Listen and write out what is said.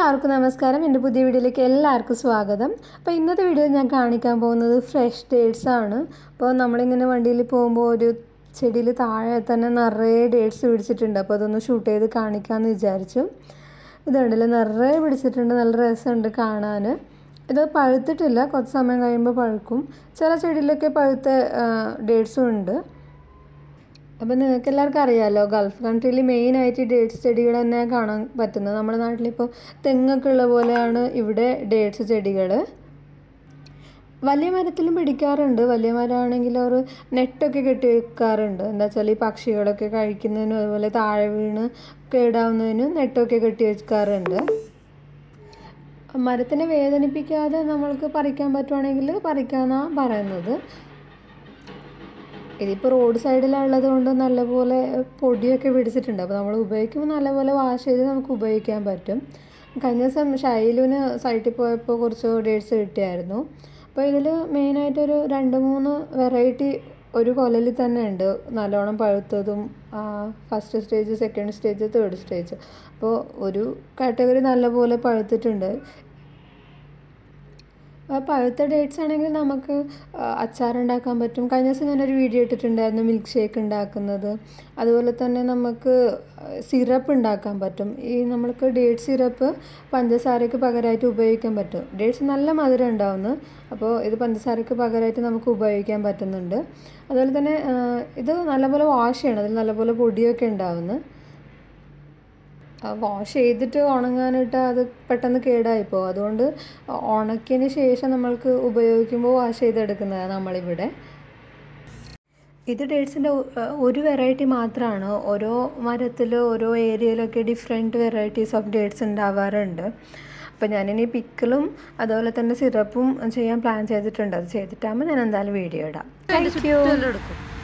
എല്ലാവർക്കും നമസ്കാരം. എൻ്റെ പുതിയ വീഡിയോയിലേക്ക് എല്ലാവർക്കും സ്വാഗതം. അപ്പോൾ ഇന്നത്തെ വീഡിയോ ഞാൻ കാണിക്കാൻ പോകുന്നത് ഫ്രഷ് ഡേറ്റ്സ് ആണ്. അപ്പോൾ നമ്മളിങ്ങനെ വണ്ടിയിൽ പോകുമ്പോൾ ഒരു ചെടിയിൽ താഴെ തന്നെ നിറയെ ഡേറ്റ്സ് പിടിച്ചിട്ടുണ്ട്. അപ്പോൾ അതൊന്ന് ഷൂട്ട് ചെയ്ത് കാണിക്കാമെന്ന് വിചാരിച്ചു. ഇതുണ്ടല്ലോ, നിറയെ പിടിച്ചിട്ടുണ്ട്, നല്ല രസമുണ്ട് കാണാൻ. ഇത് പഴുത്തിട്ടില്ല, കുറച്ച് സമയം കഴിയുമ്പോൾ പഴുക്കും. ചില ചെടിയിലൊക്കെ പഴുത്ത ഡേറ്റ്സും ഉണ്ട്. അപ്പോൾ നിങ്ങൾക്ക് എല്ലാവർക്കും അറിയാമല്ലോ, ഗൾഫ് കൺട്രിയിൽ മെയിനായിട്ട് ഡേറ്റ്സ് ചെടികൾ തന്നെ കാണാൻ പറ്റുന്നത്. നമ്മുടെ നാട്ടിലിപ്പോൾ തെങ്ങൊക്കെ ഉള്ള പോലെയാണ് ഇവിടെ ഡേറ്റ്സ് ചെടികൾ. വലിയ മരത്തിലും പിടിക്കാറുണ്ട്. വലിയ മരമാണെങ്കിൽ ഒരു നെറ്റൊക്കെ കെട്ടി വെക്കാറുണ്ട്. എന്താ വെച്ചാൽ ഈ പക്ഷികളൊക്കെ കഴിക്കുന്നതിനും അതുപോലെ താഴെ വീണ് കേടാവുന്നതിനും നെറ്റൊക്കെ കെട്ടി വെക്കാറുണ്ട്. മരത്തിനെ വേദനിപ്പിക്കാതെ നമ്മൾക്ക് പറിക്കാൻ പറ്റുവാണെങ്കിൽ പറിക്കാമെന്നാണ് പറയുന്നത്. ഇതിപ്പോൾ റോഡ് സൈഡിലുള്ളത് കൊണ്ട് നല്ലപോലെ പൊടിയൊക്കെ പിടിച്ചിട്ടുണ്ട്. അപ്പോൾ നമ്മൾ ഉപയോഗിക്കുമ്പോൾ നല്ലപോലെ വാഷ് ചെയ്ത് നമുക്ക് ഉപയോഗിക്കാൻ പറ്റും. കഴിഞ്ഞ ദിവസം ഷൈലുവിന് സൈറ്റിൽ പോയപ്പോൾ കുറച്ച് ഡേറ്റ്സ് കിട്ടിയായിരുന്നു. അപ്പോൾ ഇതിൽ മെയിനായിട്ടൊരു 2-3 വെറൈറ്റി ഒരു കൊലയിൽ തന്നെ ഉണ്ട്. നല്ലോണം പഴുത്തതും, first stage, second stage, third stage. അപ്പോൾ ഒരു കാറ്റഗറി നല്ലപോലെ പഴുത്തിട്ടുണ്ട്. പഴുത്ത ഡേറ്റ്സ് ആണെങ്കിൽ നമുക്ക് അച്ചാറുണ്ടാക്കാൻ പറ്റും. കഴിഞ്ഞ ദിവസം ഞാനൊരു വീഡിയോ ഇട്ടിട്ടുണ്ടായിരുന്നു മിൽക്ക് ഷേക്ക് ഉണ്ടാക്കുന്നത്. അതുപോലെ തന്നെ നമുക്ക് സിറപ്പ് ഉണ്ടാക്കാൻ പറ്റും. ഈ നമ്മൾക്ക് ഡേറ്റ് സിറപ്പ് പഞ്ചസാരയ്ക്ക് പകരമായിട്ട് ഉപയോഗിക്കാൻ പറ്റും. ഡേറ്റ്സ് നല്ല മധുരം ഉണ്ടാവുന്നു. അപ്പോൾ ഇത് പഞ്ചസാരയ്ക്ക് പകരമായിട്ട് നമുക്ക് ഉപയോഗിക്കാൻ പറ്റുന്നുണ്ട്. അതുപോലെ തന്നെ ഇത് നല്ലപോലെ വാഷ് ചെയ്യണം. അതിൽ നല്ലപോലെ പൊടിയൊക്കെ ഉണ്ടാവുന്നു. വാഷ് ചെയ്തിട്ട് ഉണങ്ങാനിട്ട് അത് പെട്ടെന്ന് കേടായിപ്പോൾ. അതുകൊണ്ട് ഉണക്കിയതിന് ശേഷം നമ്മൾക്ക് ഉപയോഗിക്കുമ്പോൾ വാഷ് ചെയ്തെടുക്കുന്നതാണ് നമ്മളിവിടെ. ഇത് ഡേറ്റ്സിൻ്റെ ഒരു വെറൈറ്റി മാത്രമാണ്. ഓരോ മരത്തിൽ ഓരോ ഏരിയയിലൊക്കെ ഡിഫറെൻറ്റ് വെറൈറ്റീസ് ഓഫ് ഡേറ്റ്സ് ഉണ്ടാവാറുണ്ട്. അപ്പോൾ ഞാനിനി പിക്കിളും അതുപോലെ തന്നെ സിറപ്പും ചെയ്യാൻ പ്ലാൻ ചെയ്തിട്ടുണ്ട്. അത് ചെയ്തിട്ടാകുമ്പോൾ ഞാൻ എന്തായാലും വീഡിയോ ഇടാം. Thank U.